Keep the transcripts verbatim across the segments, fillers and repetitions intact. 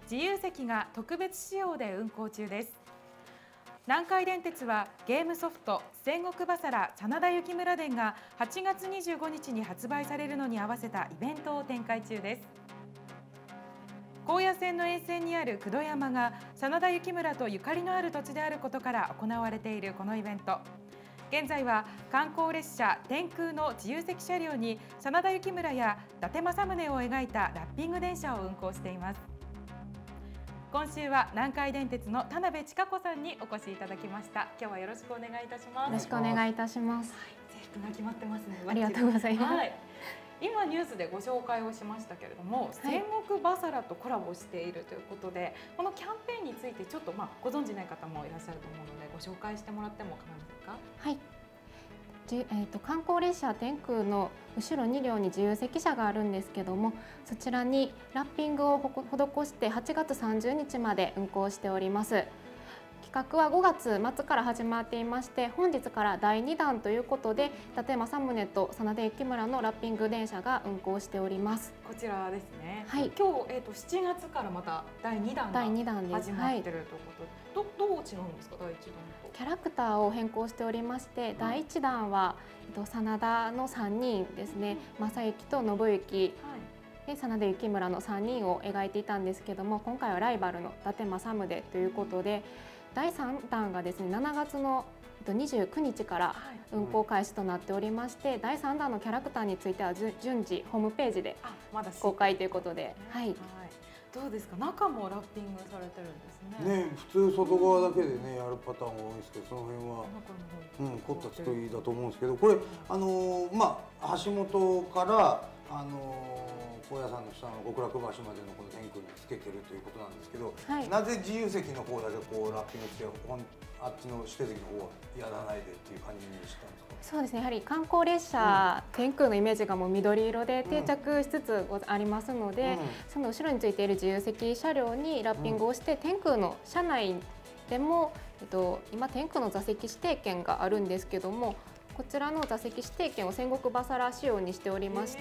自由席が特別仕様で運行中です。南海電鉄はゲームソフト戦国バサラ真田幸村伝がはちがつにじゅうごにちに発売されるのに合わせたイベントを展開中です。高野線の沿線にある九度山が真田幸村とゆかりのある土地であることから行われているこのイベント。現在は観光列車天空の自由席車両に真田幸村や伊達政宗を描いたラッピング電車を運行しています。今週は南海電鉄の田辺千佳子さんにお越しいただきました。今日はよろしくお願いいたします。 よろしくお願いいたします。 はい、制服が決まってますね。 ありがとうございます。はい、 今ニュースでご紹介をしましたけれども、はい、戦国バサラとコラボしているということで、このキャンペーンについてちょっとまあご存じない方もいらっしゃると思うのでご紹介してもらっても構いませんか。 はい。えー、と観光列車天空の後ろにりょうに自由席車があるんですけども、そちらにラッピングを施してはちがつさんじゅうにちまで運行しております。企画はごがつまつから始まっていまして、本日からだいにだんということで伊達政宗と真田幸村のラッピング電車が運行しております。 こちらですね。 はい、 今日、えー、としちがつからまただいにだんが始まっているということで、どどう違うんですか、だいいちだんと。 キャラクターを変更しておりまして、うん、だいいちだんは、えっと、真田のさんにんですね、うん、正幸と信行、はい、で真田幸村のさんにんを描いていたんですけども、今回はライバルの伊達政宗ということで、だいさんだんがですねしちがつのにじゅうくにちから運行開始となっておりまして、はい、だいさんだんのキャラクターについては順次ホームページで公開ということで、はい、はい、 どうですか、中もラッピングされてるんですね。 ね、普通外側だけでねやるパターンが多いですけど、その辺は、うん、凝った作りだと思うんですけど、これあのまあ橋本からあの高野山の下の極楽橋までのこの天空につけてるということなんですけど、はい、なぜ自由席の方だけこうラッピングしてあっちの指定席の方はやらないでっていう感じにしたんですか。 そうですね、やはり観光列車、うん、天空のイメージがもう緑色で定着しつつありますので、うん、その後ろについている自由席車両にラッピングをして、うん、天空の車内でも、えっと、今天空の座席指定券があるんですけども、こちらの座席指定券を戦国バサラ仕様にしておりまして、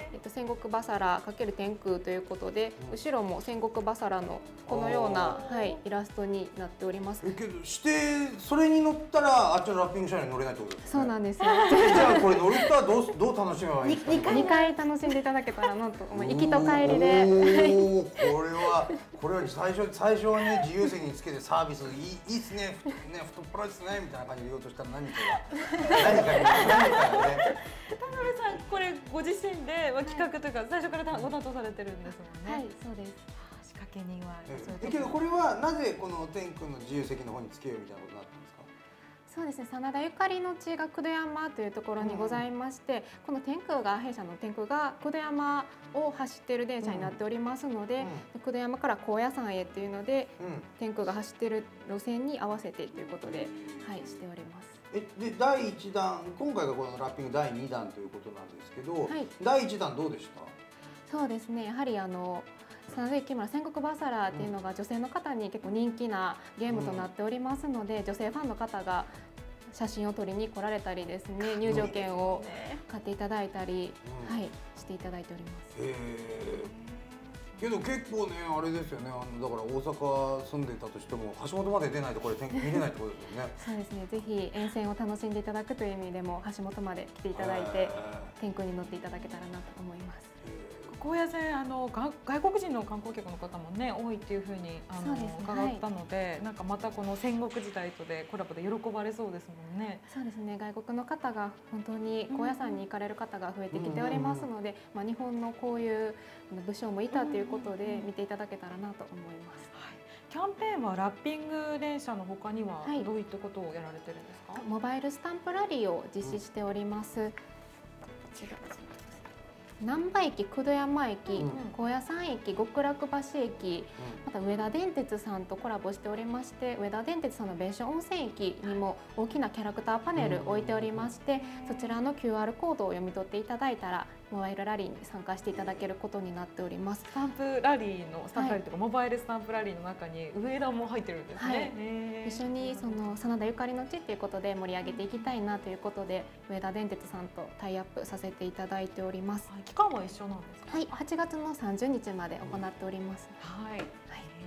えっと、戦国バサラ×天空ということで、うん、後ろも戦国バサラのこのような、はい、イラストになっております。 えけど指定それに乗ったらあっちのラッピング車両に乗れないってことですか。 そうなんですよ。 じゃあこれ乗る人はどうどう楽しめばいいんですか。 にかい楽しんでいただけたらなと思い、行きと帰りで。 おお、これはこれは最初最初はね自由席につけてサービスいいいいっすね、ね太っ腹ですねみたいな感じで言おうとしたら何かが何かに何かがね。 田辺さん、これご自身で企画というか最初からご担当されてるんですもんね。 はい、そうです。 仕掛け人はえけどこれはなぜこの天空の自由席の方につけようみたいなことになったんですか。 そうですね、真田ゆかりの地が九度山というところにございまして、うん、この天空が弊社の天空が九度山を走っている電車になっておりますので、うん、九度山から高野山へというので、うん、天空が走っている路線に合わせてということで、はい、しております。 えでだいいちだん、今回がこのラッピングだいにだんということなんですけど、はい、だいいちだんどうでした。 そうですね、やはりあの真田幸村戦国バサラっていうのが女性の方に結構人気なゲームとなっておりますので、うん、女性ファンの方が写真を撮りに来られたりですね、入場券を買っていただいたり、うん、はい、していただいております。 へー。けど結構ねあれですよね、あのだから大阪住んでたとしても橋本まで出ないとこれ見れないってことですよね。 そうですね、ぜひ沿線を楽しんでいただくという意味でも橋本まで来ていただいて天空に乗っていただけたらなと思います。 高野線、あの外国人の観光客の方もね多いっていうふうにあの、ね、伺ったので、はい、なんかまたこの戦国時代とでコラボで喜ばれそうですもんね。 そうですね、外国の方が本当に高野山に行かれる方が増えてきておりますので、まあ日本のこういう武将もいたということで見ていただけたらなと思います。 はい、キャンペーンはラッピング電車の他にはどういったことをやられてるんですか。はい、 モバイルスタンプラリーを実施しております。うん、こちら難波駅、九度山駅、うん、高野山駅、極楽橋駅、うん、また上田電鉄さんとコラボしておりまして、上田電鉄さんの別所温泉駅にも大きなキャラクターパネル置いておりまして、そちらの キューアール コードを読み取っていただいたらモバイルラリーに参加していただけることになっております。 スタンプラリーのスタンプラリーとか、はい、モバイルスタンプラリーの中に上田も入ってるんですね。 はい、一緒にその真田ゆかりの地ということで盛り上げていきたいなということで、上田電鉄さんとタイアップさせていただいております。 はい、期間は一緒なんですか。 はい、はちがつのさんじゅうにちまで行っております。 はい。はい。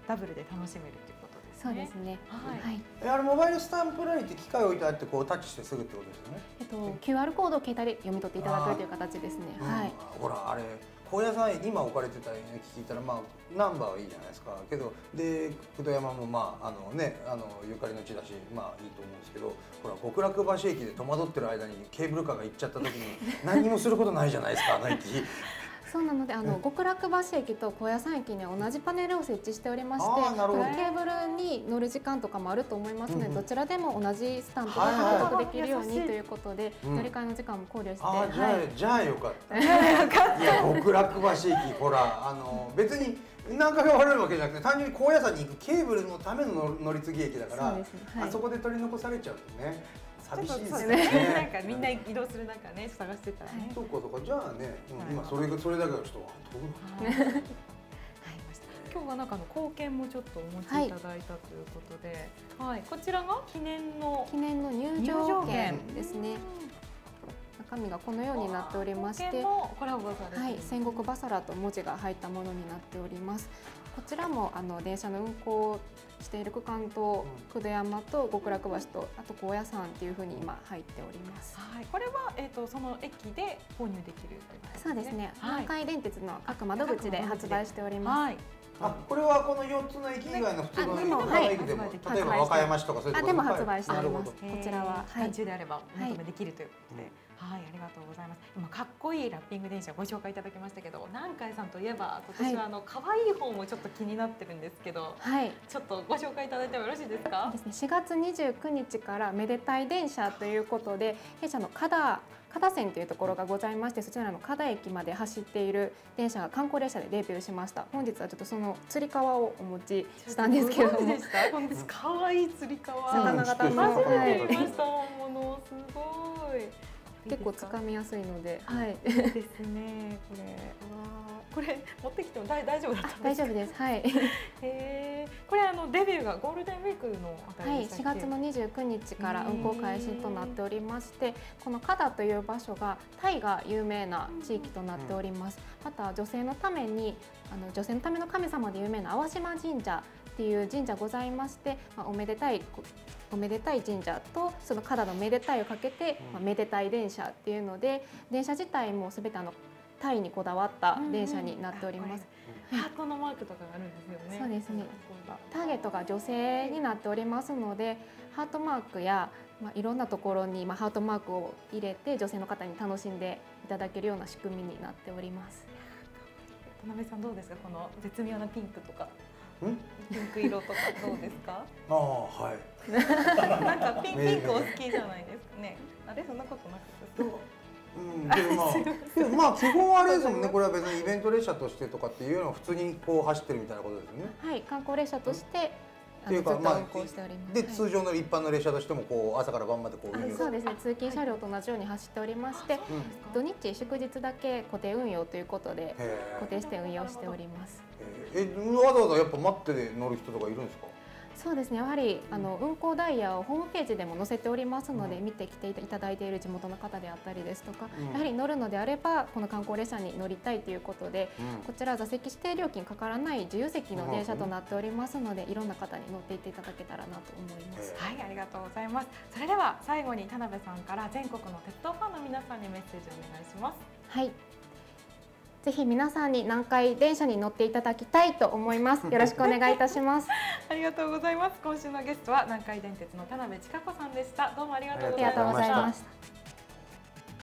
ダブルで楽しめるということですね。 そうですね。 はい。 えあれモバイルスタンプラリーって機械置いてあってこうタッチしてすぐってことですよね。 えっと キューアール コードを携帯で読み取っていただくという形ですね。はい。 うん、ほらあれ高野山今置かれてた聞いたらまあナンバーはいいじゃないですか。けどで九度山もまああのねあのゆかりの地だしまあいいと思うんですけど、ほら極楽橋駅で戸惑ってる間にケーブルカーが行っちゃった時に何にもすることないじゃないですかあの駅。 そうなのであの極楽橋駅と高野山駅には同じパネルを設置しておりまして、ケーブルに乗る時間とかもあると思いますので、うん、どちらでも同じスタンプが獲得できるようにということで、乗り換えの時間も考慮して、 あじゃあ、はい、じゃあよかった。いや極楽橋駅ほらあの別に何回か悪いわけじゃなくて単純に高野山に行くケーブルのための乗り継ぎ駅だから、そうですね、はい、あそこで取り残されちゃうとね。寂しいですね。 なんかみんな移動する中ね探してたらね。 そうかそうかじゃあね、うん、今それがそれだけはちょっと飛ぶ。はい。 今日はなんかの貢献もちょっとお持ちいただいたということで、はい、はい、こちらが記念の記念の入場券ですね。中身がこのようになっておりまして、はい、戦国バサラと文字が入ったものになっております。こちらもあの電車の運行している区間と九度山と極楽橋とあと高野山っていうふうに今入っております。 はい、これはえっ、ー、とその駅で購入できるということですね。 そうですね。南海電鉄の各窓口で発売しております。はい。 あ、これはこのよっつの駅以外の普通の駅でも、例えば和歌山市とかそういうところでも発売しております。こちらは期間中であればお求めできるということで、はい、ありがとうございます。今かっこいいラッピング電車ご紹介いただきましたけど、南海さんといえば今年はあの可愛い方もちょっと気になってるんですけど、はい、ちょっとご紹介いただいてもよろしいですか？ ですね。しがつにじゅうくにちからめでたい電車ということで、弊社の加田加田線というところがございまして、そちらの加田駅まで走っている電車が観光列車でデビューしました。本日はちょっとそのつり革をお持ちしたんですけれども、 可愛いつり革、 魚型の初めて見ました。本物すごい。 結構つかみやすいので、はい。 ですね。これ、わこれ持ってきても大丈夫だったんですか？ 大丈夫です。はい。 へえ。これあのデビューがゴールデンウィークのあたりでしたっけ？ はい、しがつのにじゅうくにちから運行開始となっておりまして、この加田という場所がタイが有名な地域となっております。また女性のためにあの女性のための神様で有名な淡島神社っていう神社ございまして、まあ、おめでたいおめでたい神社とその加田のめでたいをかけて、まあ、めでたい電車っていうので、電車自体もすべてあのタイにこだわった電車になっております。 ハートのマークとかがあるんですよね。 そうですね。ターゲットが女性になっておりますので、ハートマークや、まあ、いろんなところに、まあ、ハートマークを入れて女性の方に楽しんでいただけるような仕組みになっております。 田辺さんどうですか、この絶妙なピンクとか。ピンク色とかどうですか？ ああ、はい。 なんかピンピンクお好きじゃないですかね。あれそんなことなくて。 うん、でもまあ、でもまあ基本あれですもんね。これは別にイベント列車としてとかっていうのは普通にこう走ってるみたいなことですよね。 はい、観光列車として。 っていうかまあで通常の一般の列車としてもこう朝から晩までこう運用。そうですね。通勤車両と同じように走っておりまして、土日祝日だけ固定運用ということで固定して運用しております。 え、わざわざやっぱ待って乗る人とかいるんですか？ そうですね。やはりあの運行ダイヤをホームページでも載せておりますので、見てきていただいている地元の方であったりですとか、やはり乗るのであればこの観光列車に乗りたいということで、こちら座席指定料金かからない自由席の電車となっておりますので、いろんな方に乗っていっていただけたらなと思います。 はい、ありがとうございます。それでは最後に田辺さんから全国の鉄道ファンの皆さんにメッセージをお願いします。 はい。ぜひ皆さんに南海電車に乗っていただきたいと思います。よろしくお願いいたします。 ありがとうございます。今週のゲストは南海電鉄の田辺千佳子さんでした。どうもありがとうございました。 ありがとうございました。